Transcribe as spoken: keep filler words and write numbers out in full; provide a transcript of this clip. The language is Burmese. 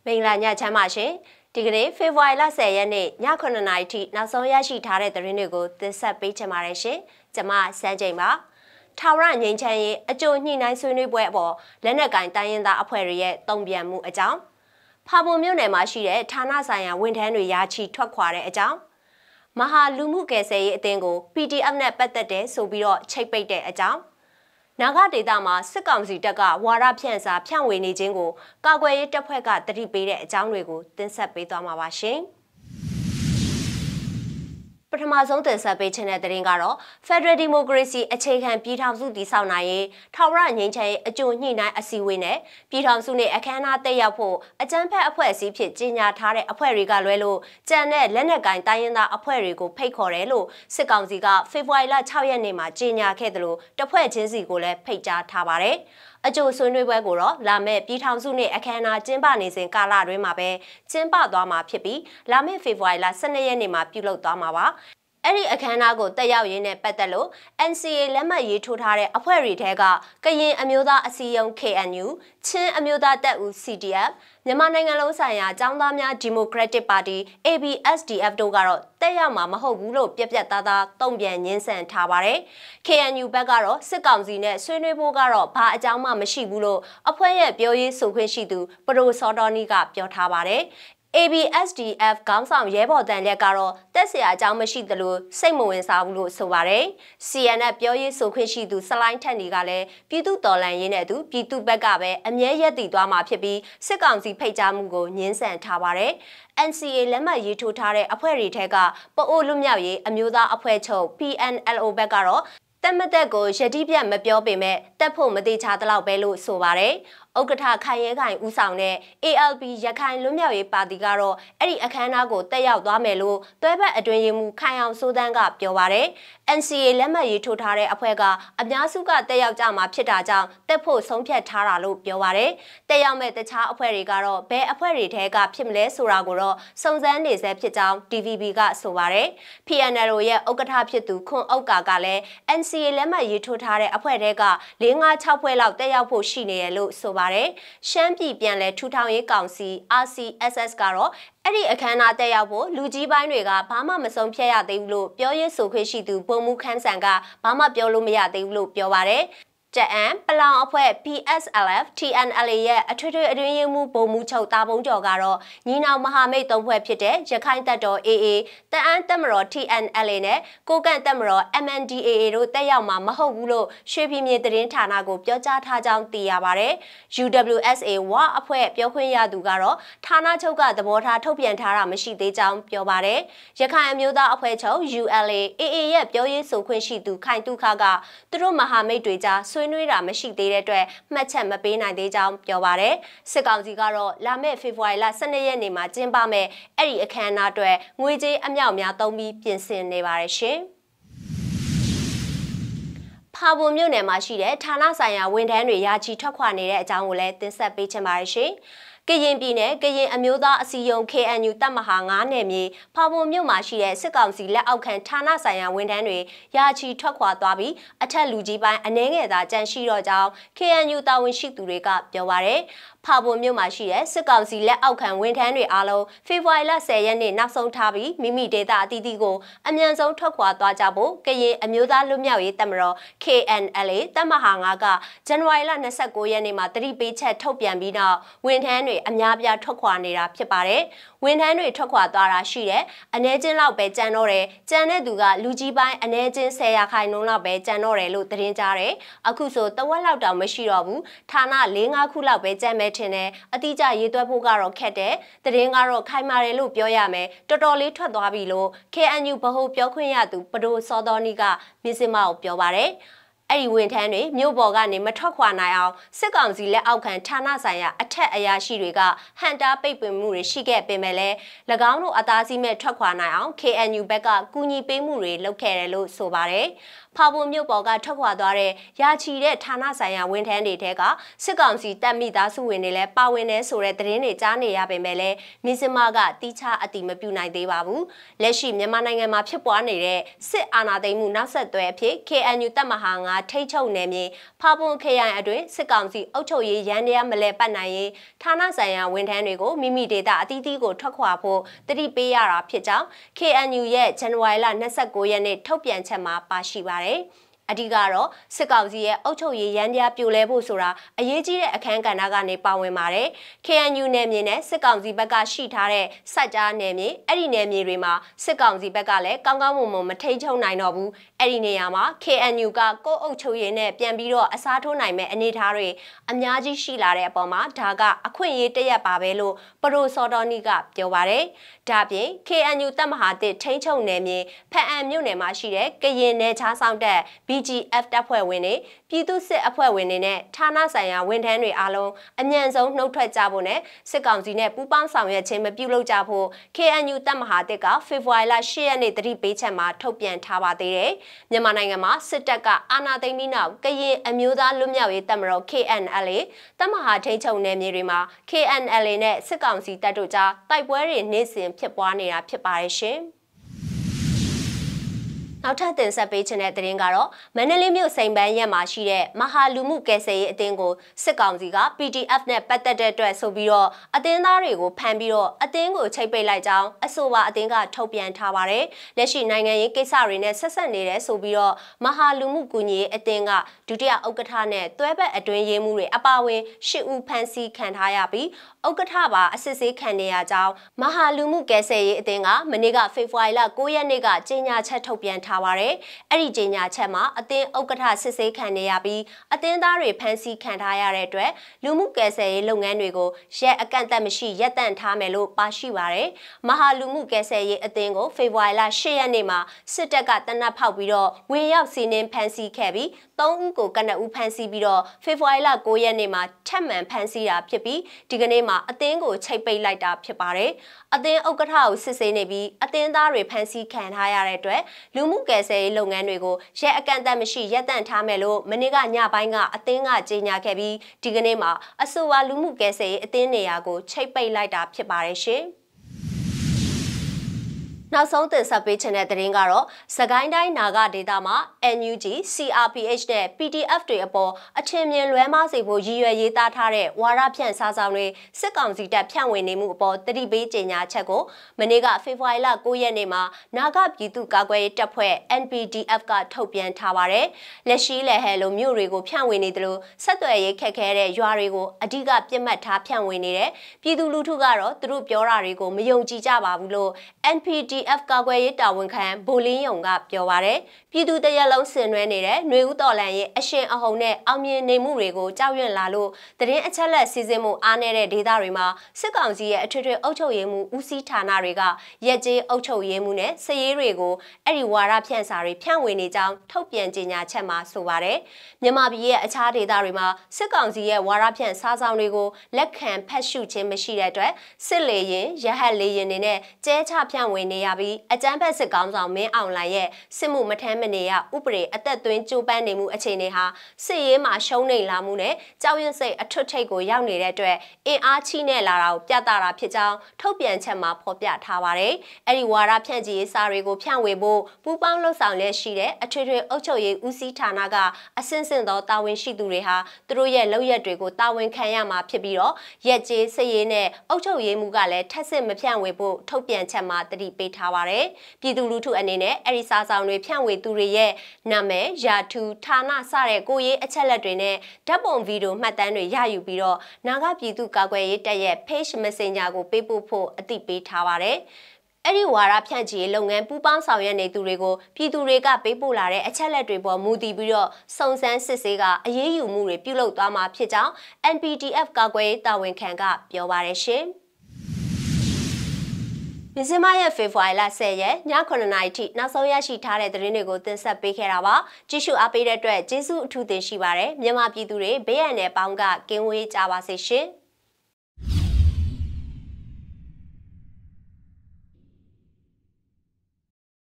မင်္ဂလာညချမ်းပါရှင်ဒီကနေ့ဖေဖော်ဝါရီလဆယ်ရက်နေ့ညခုနှစ်နာရီထိနောက်ဆုံးရရှိထားတဲ့သတင်းတွေကိုတင်ဆက်ပေးချင်ပါတယ်ရှင်ကျွန်မစန်းချိန်ပါထာဝရငြိမ်းချမ်းရေးအကျိုးညှိနှိုင်းဆွေးနွေးပွဲအပေါ်လက်နက်ကင်တိုင်းရင်းသားအဖွဲ့တွေရဲ့တုံ့ပြန်မှုအကြောင်းဖာပုံမြို့နယ်မှာရှိတဲ့ဌာနဆိုင်ရာဝန်ထမ်းတွေရာချီထွက်ခွာတဲ့အကြောင်းမဟာလူမှုကယ်ဆယ်ရေးအသင်းကို P D F နဲ့ပတ်သက်တဲ့ဆိုပြီးတော့ချိတ်ပိတ်တဲ့အကြောင်းနာဂဒေတာမှာစစ်ကောင်စီတပ်ကဝါရဖြန့်စာဖြန့်ဝေနေခြင်းကိုကာကွယ်ရေးတပ်ဖွဲ့ကတတိပေးတဲ့အကြောင်းတွေကိုတင်ဆက်ပေးသွားမှာပါရှင်။ပထမဆုံးတင်ဆက်ပေးခြင်းတဲ့သတင်းကတော့ Federal Democracy အခြေခံပြည်ထောင်စုတည်ဆောက်နိုင်ရေးထာဝရငြိမ်းချမ်းရေးအကျိုးညှိနှိုင်းအစည်းအဝေးနဲ့ပြည်ထောင်စုနဲ့အခမ်းအနားတက်ရောက်ဖို့အကြမ်းဖက်အဖွဲ့အစည်းဖြစ်ကြီးညာထားတဲ့အဖွဲ့တွေကလွဲလို့ကြံတဲ့လက်နက်ကင်တိုင်းရင်းသားအဖွဲ့တွေကိုဖိတ်ခေါ်တယ်လို့စစ်ကောင်စီကဖေဖော်ဝါရီလ၆ရက်နေ့မှာကြီးညာခဲ့တယ်လို့တပ်ဖွဲ့ချင်းစီကိုလည်းဖိတ်ကြားထားပါတယ်။အကျိုးဆွေးနွေးပွဲကိုတော့လာမယ့်ပြည်ထောင်စုနဲ့အခမ်းအနားကျင်းပနေစဉ်ကာလတွင်းမှာပဲကျင်းပသွားမှာဖြစ်ပြီးလာမယ့်ဖေဖော်ဝါရီလ၁၂ရက်နေ့မှာပြုလုပ်သွားမှာပါ။အဲ့ဒီအခမ်းအနားကိုတက်ရောက်ရင်းနဲ့ပတ်သက်လို့ N C A လက်မှတ်ရေးထိုးထားတဲ့အဖွဲ့တွေထဲကကရင်အမျိုးသားအစည်းအရုံး K N U ချင်းအမျိုးသားတပ်ဦး C D F မြန်မာနိုင်ငံလုံးဆိုင်ရာကျောင်းသားများဒီမိုကရက်တစ်ပါတီ A B S D F တို့ကတော့တက်ရောက်မှာမဟုတ်ဘူးလို့ပြက်ပြက်သားသားတုံ့ပြန်ညှင်းဆန်ထားပါတယ်။ K N U ဘက်ကတော့စစ်ကောင်စီနဲ့ဆွေးနွေးဖို့ကတော့ဘာအကြောင်းမှမရှိဘူးလို့အဖွဲ့ရဲ့ပြောရေးဆိုခွင့်ရှိသူပရိုစောတော်နီကပြောထားပါတယ်။ A B S D F ခေါင်းဆောင်ရဲဘော်တန်လက်ကတော့တက်เสียအကြောင်းမရှိသလိုစိတ်မဝင်စားဘူးလို့ဆိုပါတယ်။ C N F ပြောရေးဆိုခွင့်ရှိသူစလိုင်းထက်နီကလည်းပြည်သူတော်လှန်ရေးနဲ့အတူပြည်သူဘက်ကပဲအမြဲရက်တည်သွားမှာဖြစ်ပြီးစစ်ကောင်စီဖိတ်ကြားမှုကိုညှင်းဆန်ထားပါတယ်။ N C A လက်မှတ်ရေးထိုးထားတဲ့အဖွဲ့တွေထက်ကပအိုလွတ်မြောက်ရေးအမျိုးသားအဖွဲ့ချုပ် P N L O ဘက်ကတော့တက်မတက်ကိုရတိပြတ်မပြောပေမဲ့တက်ဖို့မသေးချာတလောက်ပဲလို့ဆိုပါတယ်။ဥက္ကဋ္ဌခိုင်ရဲခိုင်ဦးဆောင်တဲ့ A L P ရခိုင်လွတ်မြောက်ရေးပါတီကတော့အဲ့ဒီအခမ်းအနားကိုတက်ရောက်သွားမယ်လို့တွဲဘက်အတွင်းရေးမှူးခိုင်အောင်စိုးတန်းကပြောပါတယ်။ N C A လက်မှတ်ရေးထိုးထားတဲ့အဖွဲ့ကအများစုကတက်ရောက်ကြမှာဖြစ်တာကြောင့်တက်ဖို့ဆုံးဖြတ်ထားတာလို့ပြောပါတယ်။တက်ရောက်မဲ့တခြားအဖွဲ့တွေကတော့ဘယ်အဖွဲ့တွေထဲကဖြစ်မလဲဆိုတာကိုတော့စုံစမ်းနေဆဲဖြစ်ကြောင်း D V B ကဆိုပါတယ်။ P N L O ရဲ့ဥက္ကဋ္ဌဖြစ်သူခွန်ဥက္ကာကလည်း N C A လက်မှတ်ရေးထိုးထားတဲ့အဖွဲ့တွေက၄-၅-၆ဖွဲ့လောက်တက်ရောက်ဖို့ရှိနေတယ်လို့ဆိုပါတယ်။ရှမ်းပြည်ပြန်လည်ထူထောင်ရေးကောင်စီ R C S S ကတော့အဲ့ဒီအခမ်းအနားတက်ရောက်ဖို့လူကြီးပိုင်းတွေကဘာမှမဆုံးဖြတ်ရသေးဘူးလို့ပြောရေးဆိုခွင့်ရှိသူဗိုလ်မှူးခန်းဆန်ကဘာမှပြောလို့မရသေးဘူးလို့ပြောပါတယ်။ကျအန်ပလောင်အဖွဲ့ P S L F T N L A ရဲ့အထွေထွေအတွင်းရေးမှူးဗိုလ်မှူးချုပ်တာဘုံကျော်ကတော့ညီနောင်မဟာမိတ်သုံးဖွဲ့ဖြစ်တဲ့ရခိုင်တပ်တော် A A တအန်းတပ်မတော် T N L A နဲ့ကိုကန့်တပ်မတော် M N D A A တို့တက်ရောက်မှာမဟုတ်ဘူးလို့ရွှေပြည်မြေသတင်းဌာနကိုပြောကြားထားကြောင်းသိရပါတယ်။ U W S A ဝအဖွဲ့ပြောခွင့်ရသူကတော့ဌာနချုပ်ကသဘောထားထုတ်ပြန်ထားတာမရှိသေးကြောင်းပြောပါတယ်။ရခိုင်အမျိုးသားအဖွဲ့ချုပ် U L A A A ရဲ့ပြောရေးဆိုခွင့်ရှိသူခိုင်တုခကသူတို့မဟာမိတ်တွေကြားဆွေးနွေးတာမရှိသေးတဲ့အတွက်မှတ်ချက်မပေးနိုင်သေးကြောင်းပြောပါတယ်။စစ်ကောင်စီကတော့လာမယ့်ဖေဖော်ဝါရီလ၁၂ရက်နေ့မှာကျင်းပမယ့်အဲ့ဒီအခမ်းအနားအတွက်ငွေကြေးအမြောက်များသုံးပြီးပြင်ဆင်နေပါတယ်ရှင်။ဖာပုံမြို့နယ်မှာရှိတဲ့ဌာနဆိုင်ရာဝန်ထမ်းတွေရာချီထွက်ခွာနေတဲ့အကြောင်းကိုလည်းတင်ဆက်ပေးချင်ပါတယ်ရှင်။ကရင်ပြည်နယ်ကရင်အမျိုးသားအစည်းအရုံး K N U တပ်မဟာငါးနယ်မြေဖာပုံမြို့မှာရှိတဲ့စစ်ကောင်စီလက်အောက်ခံဌာနဆိုင်ရာဝန်ထမ်းတွေရာချီထွက်ခွာသွားပြီးအထက်လူကြီးပိုင်းအနှဲငယ်သာကြန့်ရှိတော့ကြောင်း K N U တာဝန်ရှိသူတွေကပြောပါရယ်ဖာပုံမြို့မှာရှိတဲ့စစ်ကောင်စီလက်အောက်ခံဝန်ထမ်းတွေအားလုံးဖေဖော်ဝါရီလ၁၀ရက်နေ့နောက်ဆုံးထားပြီးမိမိဒေသအသီးသီးကိုအမြန်ဆုံးထွက်ခွာသွားကြဖို့ကရင်အမျိုးသားလွတ်မြောက်ရေးတပ်မတော် K N L A တပ်မဟာငါးကဇန်နဝါရီလ၂၉ရက်နေ့မှာတတိပေးချက်ထုတ်ပြန်ပြီးနောက်ဝန်ထမ်းတွေအများပြားထွက်ခွာနေတာဖြစ်ပါတယ်။ဝန်ထမ်းတွေထွက်ခွာသွားတာရှိတဲ့အနေချင်းလောက်ပဲကြံတော့တယ်။ကြံတဲ့သူကလူကြီးပိုင်းအနေချင်း၁၀ရာခိုင်နှုန်းလောက်ပဲကြံတော့တယ်လို့သတင်းကြားတယ်။အခုဆိုတဝက်လောက်တောင်မရှိတော့ဘူး။ဌာန၄-၅ခုလောက်ပဲကြံမဲ့ထင်တယ်။အတိအကျရေးသွက်ဖို့ကတော့ခက်တယ်။သတင်းကတော့ခိုင်မာတယ်လို့ပြောရမယ်။တော်တော်လေးထွက်သွားပြီလို့ K N U ဗဟိုပြောခွင့်ရသူပဒိုစောတော်နီကမြစ်စမကိုပြောပါတယ်။အဲ့ဒီဝန်ထမ်းတွေမြို့ပေါ်ကနေမထွက်ခွာနိုင်အောင်စစ်ကောင်စီလက်အောက်ခံဌာနဆိုင်ရာအထက်အရာရှိတွေကဟန်တာပိတ်ပင်မှုတွေရှိခဲ့ပေမဲ့လည်း၎င်းတို့အသားစီးမဲ့ထွက်ခွာနိုင်အောင် K N U ဘက်ကကူညီပေးမှုတွေလုပ်ခဲ့တယ်လို့ဆိုပါတယ်။ဖဖာပွန်မြို့ပေါ်ကထွက်ခွာသွားတဲ့ရာချီတဲ့ဌာနဆိုင်ရာဝန်ထမ်းတွေထဲကစစ်ကောင်စီတပ်မိသားစုဝင်တွေလည်းပါဝင်နေဆိုတဲ့သတင်းတွေကြားနေရပေမဲ့လည်းမင်းစမကတီးခြားအတိမပြုနိုင်သေးပါဘူးလက်ရှိမြန်မာနိုင်ငံမှာဖြစ်ပွားနေတဲ့စစ်အာဏာသိမ်းမှုနောက်ဆက်တွဲအဖြစ် K N U တပ်မဟာငါထိတ်ချုပ်နယ်မြေဖာပွန်ခရိုင်အတွင်းစစ်ကောင်စီအုပ်ချုပ်ရေးရန်တရားမလဲပတ်နိုင်ရေးဌာနဆိုင်ရာဝန်ထမ်းတွေကိုမိမိဒေသအသီးသီးကိုထွက်ခွာဖို့တတိပေးရတာဖြစ်ကြောင်း K N U ရဲ့ဇန်နဝါရီလ၂၉ရက်နေ့ထုတ်ပြန်ချက်မှာပါရှိပါတယ်အဓိကတော့စစ်ကောင်စီရဲ့အုပ်ချုပ်ရေးရန်တရားပြိုလဲဖို့ဆိုတာအရေးကြီးတဲ့အခန်းကဏ္ဍကနေပါဝင်ပါတယ်။ K N U နယ်မြေနဲ့စစ်ကောင်စီဘက်ကရှိထားတဲ့စိုက်ကြားနယ်မြေအဲ့ဒီနယ်မြေတွေမှာစစ်ကောင်စီဘက်ကလည်းကောင်းကောင်းမွန်မွန်မထိန်းချုပ်နိုင်တော့ဘူး။အဲ့ဒီနေရာမှာ K N U ကကိုယ်အုပ်ချုပ်ရေးနဲ့ပြန်ပြီးတော့အစားထိုးနိုင်မဲ့အနေအထားတွေအများကြီးရှိလာတဲ့အပေါ်မှာဒါကအခွင့်အရေးတရက်ပါပဲလို့ပရိုစော်တော်နီကပြောပါတယ်။ဒါပြင် K N U တပ်မဟာတစ်ထိန်းချုပ်နယ်မြေဖအံမြို့နယ်မှာရှိတဲ့ကရင်နယ်ခြားဆောင်တပ် B G F တပ်ဖွဲ့ဝင်တွေပြည်သူ့စစ်အဖွဲ့ဝင်တွေနဲ့ဌာနဆိုင်ရာဝန်ထမ်းတွေအားလုံးအမြန်ဆုံးနှုတ်ထွက်ကြဖို့နဲ့စစ်ကောင်စီနဲ့ပူးပေါင်းဆောင်ရွက်ခြင်းမပြုလုပ်ကြဖို့ K N U တပ်မဟာတစ်ကဖေဖော်ဝါရီလ၈ရက်နေ့တတိပေးချက်မှာထုတ်ပြန်ထားပါသေးတယ်။မြန်မာနိုင်ငံမှာစစ်တပ်ကအာဏာသိမ်းပြီးနောက်ကရင်အမျိုးသားလွတ်မြောက်ရေးတပ်မတော် K N L A တပ်မဟာထိန်းချုပ်နယ်မြေတွေမှာ K N L A နဲ့စစ်ကောင်စီတပ်တို့ကြားတိုက်ပွဲတွေနေ့စဉ်ဖြစ်ပွားနေတာဖြစ်ပါတယ်ရှင်။နောက်ထပ်တင်ဆက်ပေးချင်တဲ့သတင်းကတော့မန္တလေးမြို့စိန်ပန်းရက်မှာရှိတဲ့မဟာလူမှုကယ်ဆယ်ရေးအသင်းကိုစစ်ကောင်စီက P D F နဲ့ပတ်သက်တဲ့အတွက်ဆိုပြီးတော့အသင်းသားတွေကိုဖမ်းပြီးတော့အသင်းကိုချိတ်ပိတ်လိုက်ကြောင်းအဆိုပါအသင်းကထုတ်ပြန်ထားပါတယ်။လက်ရှိနိုင်ငံရေးကိစ္စတွေနဲ့ဆက်ဆက်နေတဲ့ဆိုပြီးတော့မဟာလူမှုကူညီရေးအသင်းကဒုတိယဥက္ကဋ္ဌနဲ့တွဲဘက်အတွင်းရေးမှူးတွေအပါအဝင်၈ဦးဖမ်းဆီးခံထားရပြီးဥက္ကဋ္ဌပါအစစ်ဆေးခံနေရကြောင်းမဟာလူမှုကယ်ဆယ်ရေးအသင်းကမနေ့ကဖေဖော်ဝါရီလ၉ရက်နေ့ကကြေညာချက်ထုတ်ပြန်ထားပါတယ်။အဲ့ဒီကြေညာချက်မှာအသင်းဥက္ကဋ္ဌစစ်ဆေးခံနေရပြီးအသင်းသားတွေဖမ်းဆီးခံထားရတဲ့အတွက်လူမှုကယ်ဆယ်ရေးလုပ်ငန်းတွေကိုရက်အကန့်အသတ်မရှိရပ်တန့်ထားမယ်လို့ပါရှိပါတယ်။မဟာလူမှုကယ်ဆယ်ရေးအသင်းကိုဖေဖော်ဝါရီလ၈ရက်နေ့မှာစစ်တပ်ကတနက်ဖောက်ပြီးတော့ဝင်ရောက်စီးနင်းဖမ်းဆီးခဲ့ပြီးသုံးဦးကိုကနဦးဖမ်းဆီးပြီးတော့ဖေဖော်ဝါရီလ၉ရက်နေ့မှာထပ်မံဖမ်းဆီးတာဖြစ်ပြီးဒီကနေ့မှာအသင်းကိုချိတ်ပိတ်လိုက်တာဖြစ်ပါတယ်။အသင်းဥက္ကဋ္ဌကိုစစ်ဆေးနေပြီးအသင်းသားတွေဖမ်းဆီးခံထားရတဲ့အတွက်လူမှုကယ်ဆယ်ရေးလုပ်ငန်းတွေကိုရက်အကန့်အသတ်မရှိရပ်တန့်ထားမယ်လို့မနေ့ကညပိုင်းကအသင်းကကြေညာခဲ့ပြီးဒီကနေ့မှာအဆိုပါလူမှုကယ်ဆယ်ရေးအသင်းနေရာကိုချိတ်ပိတ်လိုက်တာဖြစ်ပါတယ်ရှင်။နောက်ဆုံးတင်ဆက်ပေးချင်တဲ့သတင်းကတော့စကိုင်းတိုင်းနာဂဒေသမှာ N U G C R P H နဲ့ P D F တွေအပေါ်အထင်မြင်လွဲမှားစေဖို့ရည်ရွယ်ရေးသားထားတဲ့ဝါဒဖြန့်စာဆောင်တွေစစ်ကောင်စီတပ်ဖြန့်ဝေနေမှုအပေါ်တတိပေးကြေညာချက်ကိုမနေ့ကဖေဖော်ဝါရီလ၉ရက်နေ့မှာနာဂပြည်သူ့ကာကွယ်ရေးတပ်ဖွဲ့ N P D F ကထုတ်ပြန်ထားပါတယ်။လက်ရှိလက်ဟဲလိုမြို့တွေကိုဖြန့်ဝေနေတယ်လို့ဆက်သွယ်ရေးခက်ခဲတဲ့ရွာတွေကိုအဓိကပြစ်မှတ်ထားဖြန့်ဝေနေတယ်။ပြည်သူလူထုကတော့သူတို့ပြောတာတွေကိုမယုံကြည်ကြပါဘူးလို့ N P D F ကာကွယ်ရေးတာဝန်ခံဗိုလ်လင်းယုံကပြောပါတယ်။ပြည်သူတရက်လုံးဆင်နွှဲနေတဲ့ຫນွေဦးတော်လန်ရဲ့အရှင်အဟုန်နဲ့အောင်မြင်နေမှုတွေကိုကြောက်ရွံ့လာလို့သတင်းအချက်လက်စီစဉ်မှုအားနည်းတဲ့ဒေသတွေမှာစစ်ကောင်စီရဲ့အထွေထွေအုပ်ချုပ်ရေးမှုဦးစီးဌာနတွေကရက်ကျေးအုပ်ချုပ်ရေးမှုနဲ့စည်ရေးတွေကိုအဲ့ဒီဝါဒဖြန့်စာတွေဖြန့်ဝေနေကြောင်းထုတ်ပြန်ကြေညာချက်မှာဆိုပါတယ်။မြန်မာပြည်ရဲ့အခြားဒေသတွေမှာစစ်ကောင်စီရဲ့ဝါဒဖြန့်စာဆောင်တွေကိုလက်ခံဖတ်ရှုခြင်းမရှိတဲ့အတွက်စစ်လေရင်ရဟတ်လေရင်တွေနဲ့ကျဲချဖြန့်ဝေနေရပြီးအကြမ်းဖက်စစ်ကောင်ဆောင်မင်းအောင်လှိုင်ရဲ့စစ်မှုမထမ်းမနေရဥပဒေအသက်သွင်းကြိုးပမ်းနေမှုအခြေအနေဟာစစ်ရေးမှာရှုံးနိမ့်လာမှုနဲ့ကြောက်ရွံ့စိတ်အထွတ်ထိပ်ကိုရောက်နေတဲ့အတွက်အင်အားချိနဲ့လာတာကိုပြသတာဖြစ်ကြောင်းထုတ်ပြန်ချက်မှာဖော်ပြထားပါတယ်။အဲဒီဝါဒဖြန့်ချီရေးစာတွေကိုဖြန့်ဝေဖို့ပူးပေါင်းလှုပ်ဆောင်လက်ရှိတဲ့အထွေထွေအုပ်ချုပ်ရေးဦးစီးဌာနကအဆင့်ဆင့်သောတာဝန်ရှိသူတွေဟာသူတို့ရဲ့လုပ်ရက်တွေကိုတာဝန်ခံရမှာဖြစ်ပြီးတော့ရက်ကျေးစစ်ရေးနဲ့အုပ်ချုပ်ရေးမှုကလည်းထက်စစ်မဖြန့်ဝေဖို့ထုတ်ပြန်ချက်မှာတတိပေးထားပါတယ်။ပြည်သူလူထုအနေနဲ့အဲ့ဒီစာဆောင်တွေဖြန့်ဝေသူတွေရဲ့နာမည်ရာထူးဌာနစတဲ့ကိုရေးအချက်လက်တွေနဲ့ဓာတ်ပုံဗီဒီယိုမှတ်တမ်းတွေရယူပြီးတော့နာဂပြည်သူ့ကာကွယ်ရေးတပ်ရဲ့ page messenger ကိုပေးပို့ဖို့အသိပေးထားပါတယ်။အဲ့ဒီဝါဒဖြန့်ချီရေးလုပ်ငန်းပူးပေါင်းဆောင်ရွက်နေသူတွေကိုပြည်သူတွေကပေးပို့လာတဲ့အချက်လက်တွေပေါ်မူတည်ပြီးတော့စုံစမ်းစစ်ဆေးကအရေးယူမှုတွေပြုလုပ်သွားမှာဖြစ်ကြောင်း N P D F ကာကွယ်ရေးတာဝန်ခံကပြောပါတယ်ရှင်။မြစမရဲ့ဖေဖော်ဝါရီလ၁၀ရက်ညခုနှစ်နာရီထိနောက်ဆုံးရရှိထားတဲ့သတင်းတွေကိုတင်ဆက်ပေးခဲ့တာပါကြည့်ရှုအားပေးတဲ့အတွက်ကျေးဇူးအထူးတင်ရှိပါတယ်မြန်မာပြည်သူတွေဘေးရန်နဲ့ပေါင်းကကင်းဝေးကြပါစေရှင်